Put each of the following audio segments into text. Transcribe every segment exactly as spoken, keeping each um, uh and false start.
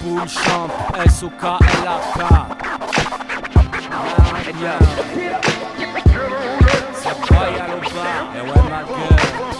Bull Champ, S O K L A K. C'est royal au bar, et ouais ma gueule.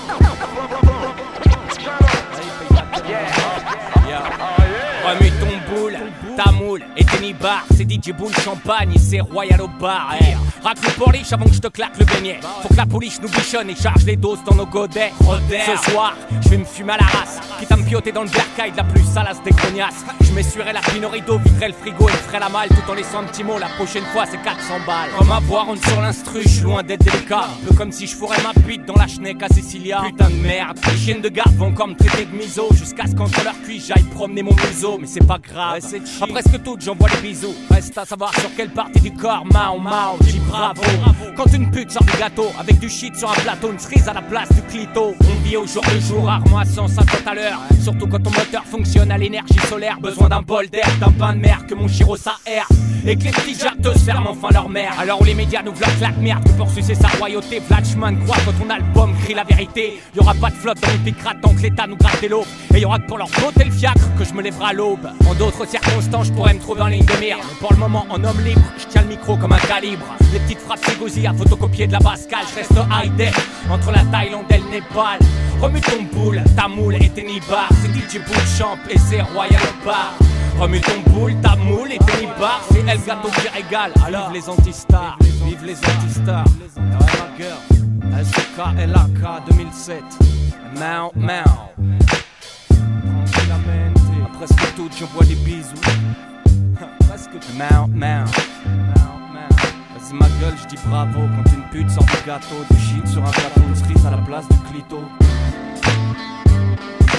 Remue ton boule, ta moule et tes nibards. C'est D J Bull Champagne et c'est royal au bar. Hey. Racle le polish avant que je te claque le beignet. Faut que la police nous bichonne et charge les doses dans nos godets. Ce soir, je vais me fumer à la race. Quitte à me pioter dans le bercail de la plus salace des cognasses. Je m'essuierai la pino rideau, viderai le frigo et me ferai la malle tout en laissant un petit mot. La prochaine fois, c'est quatre cents balles. Comme à boire, on sur l'instru, je suis loin d'être délicat. Un peu comme si je fourrais ma bite dans la schneck à Cecilia. Putain de merde, les chiennes de garde vont encore me traiter de miso. Jusqu'à ce qu'entre leur cuisse, j'aille promener mon museau. Mais c'est pas grave, ouais, à presque toutes, j'envoie les bisous. Reste à savoir sur quelle partie du corps, mao mao, dis bravo. Quand une pute sort du gâteau, avec du shit sur un plateau, une cerise à la place du clito. On vit au jour le jour, rarement à cent cinquante à l'heure. Surtout quand ton moteur fonctionne à l'énergie solaire. Besoin d'un bol d'air, d'un pain de mer que mon Giro s'aère. Et que les petits jacteuses ferment enfin leur mère. Alors où les médias nous vloquent la merde que pour sucer sa royauté. Flatchman croit quand ton album crie la vérité. Y'aura pas de flotte dans les pics tant que l'état nous gratte l'eau. Et y'aura que pour leur botter le fiacre que je me lèverai à l'aube. En d'autres circonstances je pourrais me trouver en ligne de mire. Mais pour le moment en homme libre, je tiens le micro comme un calibre. Les petites frappes Ségosy à photocopier de la Pascal. Je reste high-tech entre la Thaïlande et le Népal. Remue ton boule, ta moule et tes nibards. C'est D J Bull Champ et c'est royal au bar. Remue ton boule, ta moule et tes nibards. C'est El Gâteau qui régale. Alors vive les antistars, vive les antistars. Ouais ma girl, S O K L A K deux mille sept. Mao mao. À presque toutes j'envoie des bisous. Presque toutes. Mao mao. Vas-y ma gueule, je dis bravo. Quand une pute sort du gâteau, du shit sur un plateau, une cerise à la place du clito.